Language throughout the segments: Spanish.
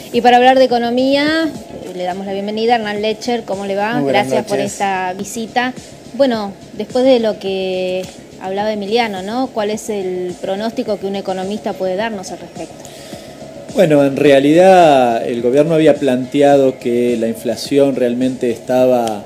Y para hablar de economía, le damos la bienvenida a Hernán Lecher. ¿Cómo le va? Gracias por esta visita. Bueno, después de lo que hablaba Emiliano, ¿no? ¿Cuál es el pronóstico que un economista puede darnos al respecto? Bueno, en realidad el gobierno había planteado que la inflación realmente estaba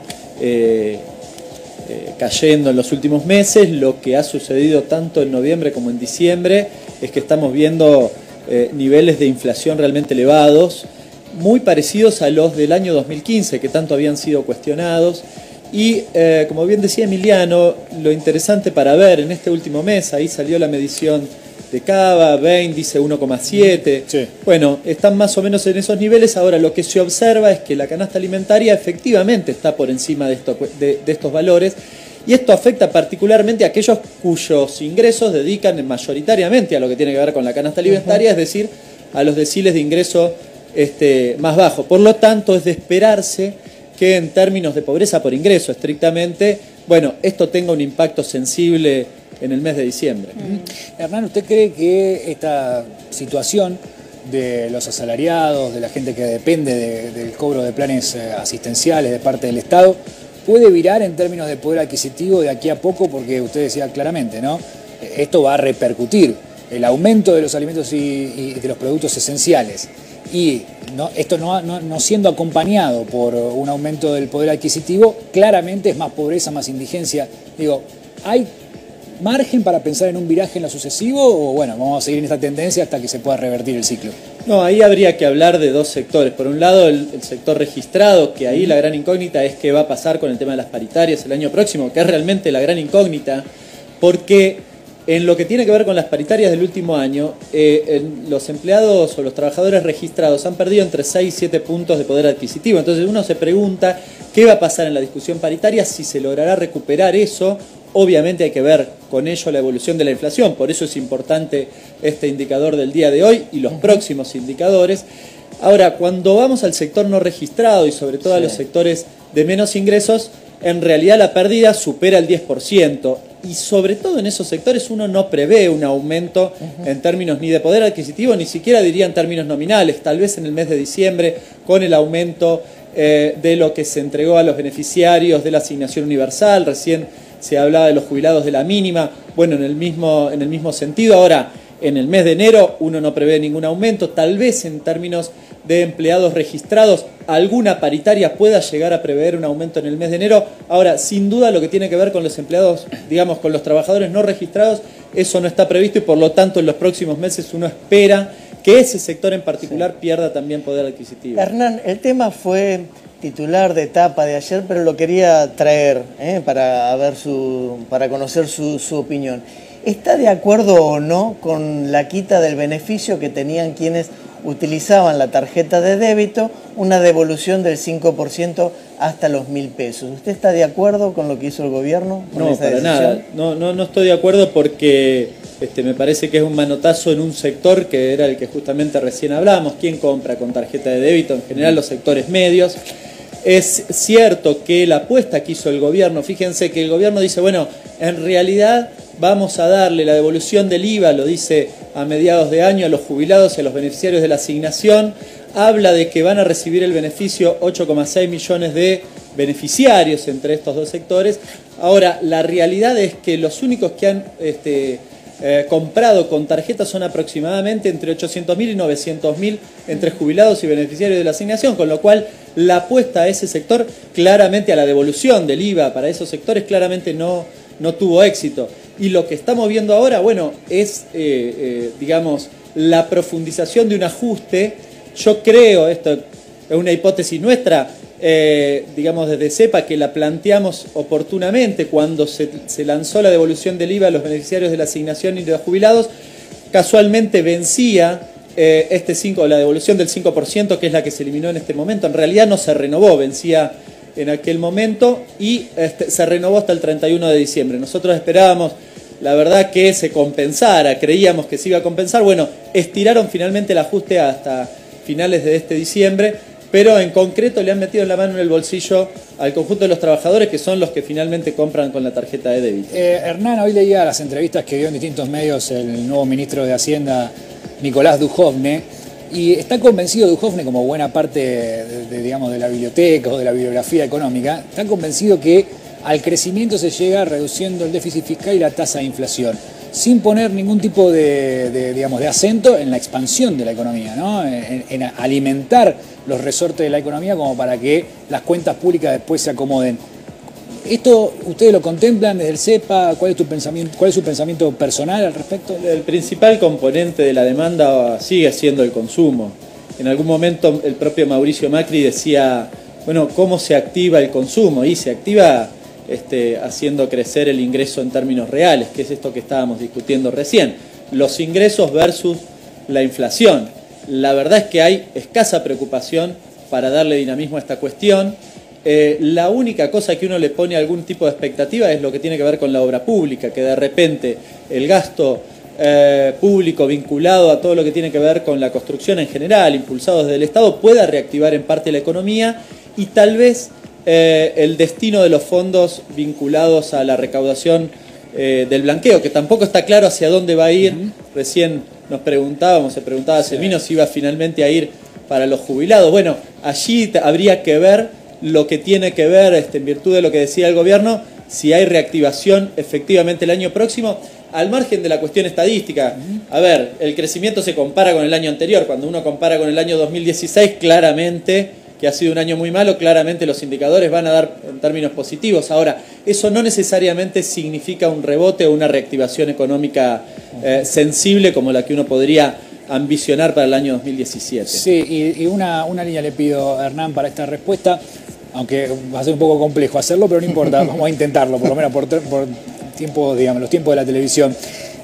cayendo en los últimos meses. Lo que ha sucedido tanto en noviembre como en diciembre es que estamos viendo niveles de inflación realmente elevados, muy parecidos a los del año 2015, que tanto habían sido cuestionados. Y como bien decía Emiliano, lo interesante para ver en este último mes, ahí salió la medición de Cava, Bain dice 1,7. Sí. Bueno, están más o menos en esos niveles. Ahora lo que se observa es que la canasta alimentaria efectivamente está por encima de estos valores, y esto afecta particularmente a aquellos cuyos ingresos dedican mayoritariamente a lo que tiene que ver con la canasta alimentaria, es decir, a los deciles de ingreso más bajos. Por lo tanto, es de esperarse que en términos de pobreza por ingreso estrictamente, bueno, esto tenga un impacto sensible en el mes de diciembre. Hernán, ¿usted cree que esta situación de los asalariados, de la gente que depende del cobro de planes asistenciales de parte del Estado, puede virar en términos de poder adquisitivo de aquí a poco? Porque usted decía claramente, ¿no? Esto va a repercutir, el aumento de los alimentos y de los productos esenciales, y esto no siendo acompañado por un aumento del poder adquisitivo, claramente es más pobreza, más indigencia. Digo, ¿hay margen para pensar en un viraje en lo sucesivo, o bueno, vamos a seguir en esta tendencia hasta que se pueda revertir el ciclo? No, ahí habría que hablar de dos sectores. Por un lado, el sector registrado, que ahí la gran incógnita es qué va a pasar con el tema de las paritarias el año próximo, que es realmente la gran incógnita, porque en lo que tiene que ver con las paritarias del último año, los empleados o los trabajadores registrados han perdido entre 6 y 7 puntos de poder adquisitivo. Entonces uno se pregunta qué va a pasar en la discusión paritaria, si se logrará recuperar eso. Obviamente hay que ver con ello la evolución de la inflación, por eso es importante este indicador del día de hoy y los próximos indicadores. Ahora, cuando vamos al sector no registrado y sobre todo a los sectores de menos ingresos, en realidad la pérdida supera el 10%, y sobre todo en esos sectores uno no prevé un aumento en términos ni de poder adquisitivo, ni siquiera diría en términos nominales. Tal vez en el mes de diciembre, con el aumento de lo que se entregó a los beneficiarios de la asignación universal, recién se hablaba de los jubilados de la mínima, bueno, en el mismo sentido. Ahora, en el mes de enero uno no prevé ningún aumento. Tal vez en términos de empleados registrados alguna paritaria pueda llegar a prever un aumento en el mes de enero. Ahora, sin duda lo que tiene que ver con los empleados, digamos, con los trabajadores no registrados, eso no está previsto, y por lo tanto en los próximos meses uno espera que ese sector en particular pierda también poder adquisitivo. Hernán, el tema fue titular de etapa de ayer, pero lo quería traer para conocer su opinión. ¿Está de acuerdo o no con la quita del beneficio que tenían quienes utilizaban la tarjeta de débito, una devolución del 5% hasta los 1.000 pesos? ¿Usted está de acuerdo con lo que hizo el gobierno? No, para nada. No estoy de acuerdo, porque me parece que es un manotazo en un sector que era el que justamente recién hablábamos. ¿Quién compra con tarjeta de débito? En general los sectores medios. Es cierto que la apuesta que hizo el gobierno, fíjense que el gobierno dice, bueno, en realidad vamos a darle la devolución del IVA, lo dice a mediados de año, a los jubilados y a los beneficiarios de la asignación. Habla de que van a recibir el beneficio 8,6 millones de beneficiarios entre estos dos sectores. Ahora, la realidad es que los únicos que han comprado con tarjeta son aproximadamente entre 800.000 y 900.000 entre jubilados y beneficiarios de la asignación, con lo cual la apuesta a ese sector, claramente a la devolución del IVA para esos sectores, claramente no tuvo éxito. Y lo que estamos viendo ahora, bueno, es, digamos, la profundización de un ajuste. Yo creo, esto es una hipótesis nuestra, digamos desde CEPA, que la planteamos oportunamente cuando se lanzó la devolución del IVA a los beneficiarios de la asignación y de los jubilados. Casualmente vencía la devolución del 5%, que es la que se eliminó en este momento. En realidad no se renovó, vencía en aquel momento y se renovó hasta el 31 de diciembre. Nosotros esperábamos, la verdad, que se compensara, creíamos que se iba a compensar. Bueno, estiraron finalmente el ajuste hasta finales de este diciembre, pero en concreto le han metido la mano en el bolsillo al conjunto de los trabajadores, que son los que finalmente compran con la tarjeta de débito. Hernán, hoy leía las entrevistas que dio en distintos medios el nuevo ministro de Hacienda, Nicolás Dujovne, Y está convencido Duhovne, como buena parte digamos, de la biblioteca o de la bibliografía económica, está convencido que al crecimiento se llega reduciendo el déficit fiscal y la tasa de inflación, sin poner ningún tipo digamos, de acento en la expansión de la economía, ¿no? En alimentar los resortes de la economía como para que las cuentas públicas después se acomoden. ¿Esto ustedes lo contemplan desde el CEPA? ¿Cuál es su pensamiento personal al respecto? El principal componente de la demanda sigue siendo el consumo. En algún momento el propio Mauricio Macri decía, bueno, ¿cómo se activa el consumo? Y se activa haciendo crecer el ingreso en términos reales, que es esto que estábamos discutiendo recién. Los ingresos versus la inflación. La verdad es que hay escasa preocupación para darle dinamismo a esta cuestión. La única cosa que uno le pone algún tipo de expectativa es lo que tiene que ver con la obra pública, que de repente el gasto público vinculado a todo lo que tiene que ver con la construcción en general, impulsado desde el Estado, pueda reactivar en parte la economía y tal vez el destino de los fondos vinculados a la recaudación del blanqueo, que tampoco está claro hacia dónde va a ir. Recién se preguntaba Semino si iba finalmente a ir para los jubilados. Bueno, allí habría que ver lo que tiene que ver, en virtud de lo que decía el gobierno, si hay reactivación efectivamente el año próximo, al margen de la cuestión estadística. A ver, el crecimiento se compara con el año anterior. Cuando uno compara con el año 2016, claramente, que ha sido un año muy malo, claramente los indicadores van a dar en términos positivos. Ahora, eso no necesariamente significa un rebote o una reactivación económica sensible como la que uno podría ambicionar para el año 2017. Sí, y una línea le pido, Hernán, para esta respuesta, aunque va a ser un poco complejo hacerlo, pero no importa, vamos a intentarlo, por lo menos por tiempo, digamos, los tiempos de la televisión.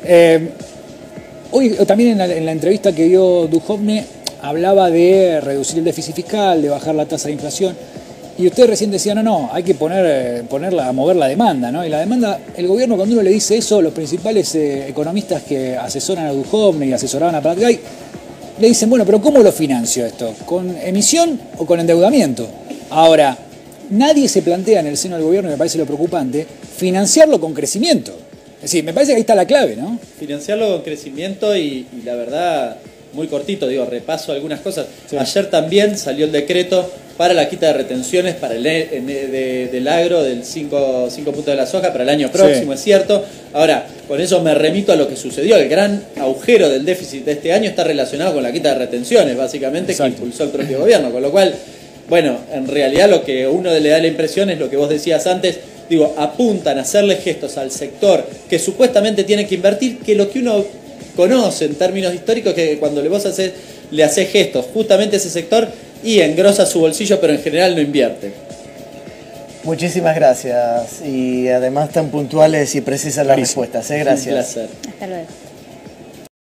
Hoy también en la entrevista que dio Duhovne hablaba de reducir el déficit fiscal, de bajar la tasa de inflación, y usted recién decía, no, hay que mover la demanda, ¿no? Y la demanda, el gobierno, cuando uno le dice eso, los principales economistas que asesoran a Duhovne y asesoraban a Prat-Gay, le dicen, bueno, pero ¿cómo lo financio esto? ¿Con emisión o con endeudamiento? Ahora, nadie se plantea en el seno del gobierno, y me parece lo preocupante, financiarlo con crecimiento. Es decir, me parece que ahí está la clave, ¿no? Financiarlo con crecimiento y la verdad, muy cortito, repaso algunas cosas. Sí. Ayer también salió el decreto para la quita de retenciones para del agro, del 5 puntos de la soja para el año próximo, sí. Es cierto. Ahora, con eso me remito a lo que sucedió. El gran agujero del déficit de este año está relacionado con la quita de retenciones, básicamente. Exacto. Que impulsó el propio gobierno, con lo cual, bueno, en realidad lo que uno le da la impresión es lo que vos decías antes, apuntan a hacerle gestos al sector que supuestamente tiene que invertir, que lo que uno conoce en términos históricos, que cuando le haces gestos justamente a ese sector y engrosa su bolsillo, pero en general no invierte. Muchísimas gracias y además tan puntuales y precisas las respuestas. Gracias. Un placer. Hasta luego.